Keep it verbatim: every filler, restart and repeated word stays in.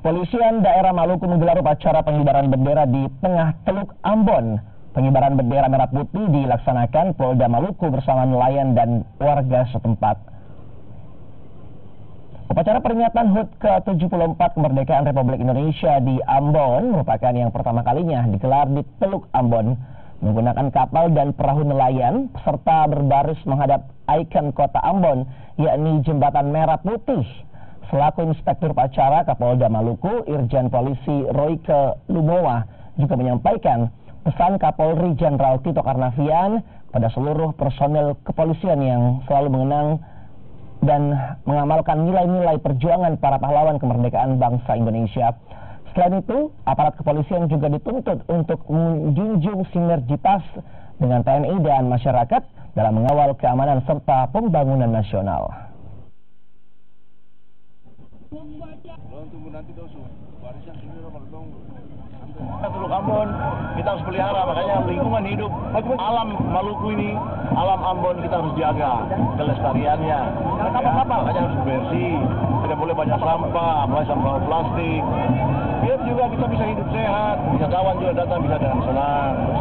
Kepolisian daerah Maluku menggelar upacara pengibaran bendera di tengah Teluk Ambon. Pengibaran bendera merah putih dilaksanakan Polda Maluku bersama nelayan dan warga setempat. Upacara peringatan H U T ke tujuh puluh empat kemerdekaan Republik Indonesia di Ambon merupakan yang pertama kalinya digelar di Teluk Ambon menggunakan kapal dan perahu nelayan serta berbaris menghadap ikon kota Ambon, yakni Jembatan Merah Putih. Selaku Inspektur Upacara Kapolda Maluku, Irjen Polisi Royke Lumowa juga menyampaikan pesan Kapolri Jenderal Tito Karnavian pada seluruh personel kepolisian yang selalu mengenang dan mengamalkan nilai-nilai perjuangan para pahlawan kemerdekaan bangsa Indonesia. Selain itu, aparat kepolisian juga dituntut untuk menjunjung sinergitas dengan T N I dan masyarakat dalam mengawal keamanan serta pembangunan nasional. Teluk Ambon kita harus pelihara, makanya lingkungan hidup alam Maluku ini, alam Ambon kita harus jaga kelestariannya. Makanya harus bersih, tidak boleh banyak sampah, apalagi sampah plastik. Biar juga kita bisa hidup sehat, wisatawan juga datang bisa dengan senang.